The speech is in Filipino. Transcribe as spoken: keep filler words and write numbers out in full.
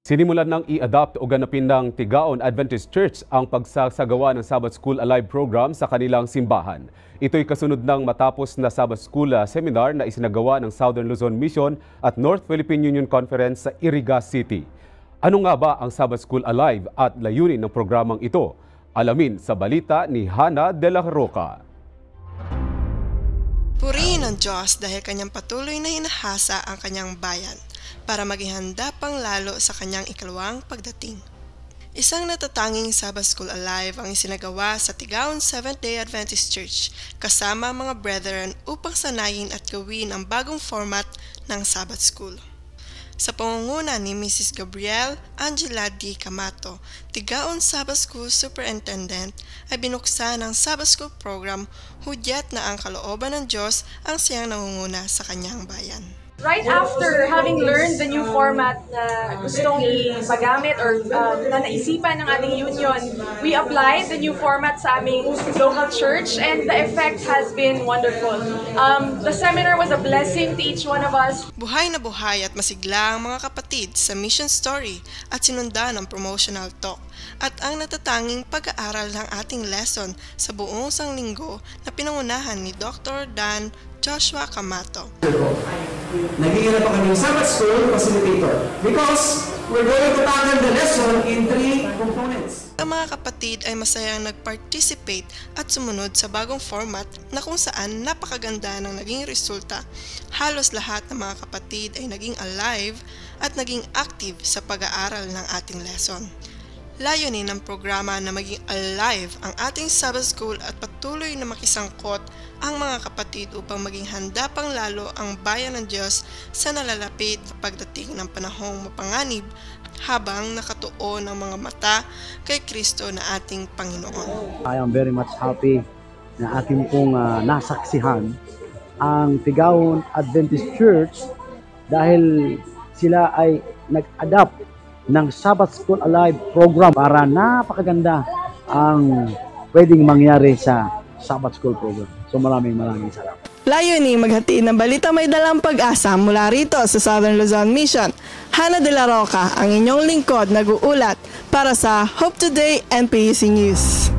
Sinimulan ng i-adopt o ganapin ng Tigaon Adventist Church ang pagsasagawa ng Sabbath School Alive program sa kanilang simbahan. Ito'y kasunod ng matapos na Sabbath School seminar na isinagawa ng Southern Luzon Mission at North Philippine Union Conference sa Iriga City. Ano nga ba ang Sabbath School Alive at layunin ng programang ito? Alamin sa balita ni Hana de la Roca. Purihin ang Diyos dahil kanyang patuloy na hinahasa ang kanyang bayan para maging handa pang lalo sa kanyang ikalawang pagdating. Isang natatanging Sabbath School Alive ang isinagawa sa Tigaon Seventh-day Adventist Church kasama mga brethren upang sanayin at gawin ang bagong format ng Sabbath School. Sa pangunguna ni Missus Gabrielle Angela D. Camato, Tigaon Sabbath School Superintendent, ay binuksan ang Sabbath School program, hudyat na ang kalooban ng Diyos ang siyang nangunguna sa kanyang bayan. Right after having learned the new format na gustong ipagamit or uh, na naisipan ng ating union, we applied the new format sa aming local church and the effect has been wonderful. Um, the seminar was a blessing to each one of us. Buhay na buhay at masigla ang mga kapatid sa mission story at sinundan ng promotional talk at ang natatanging pag-aaral ng ating lesson sa buong sanglinggo na pinangunahan ni Doctor Dan Joshua Camato. Naghihirap pa kami Sabbath School Facilitator because we're going to tackle the lesson in three components. Ang mga kapatid ay masayang nag-participate at sumunod sa bagong format na kung saan napakaganda ng naging resulta. Halos lahat ng mga kapatid ay naging alive at naging active sa pag-aaral ng ating lesson. Layunin ng programa na maging alive ang ating Sabbath School at patuloy na makisangkot ang mga kapatid upang maging handa pang lalo ang bayan ng Diyos sa nalalapit na pagdating ng panahong mapanganib habang nakatuon ang mga mata kay Kristo na ating Panginoon. I am very much happy na ating pong uh, nasaksihan ang Tigaon Adventist Church dahil sila ay nag-adapt ng Sabbath School Alive program para napakaganda ang pwedeng mangyari sa Sabbath School program. So maraming maraming salamat. Layunin maghatid ng balita may dalang pag-asa mula rito sa Southern Luzon Mission. Hana de la Roca, ang inyong lingkod nag-uulat para sa Hope Today N P C News.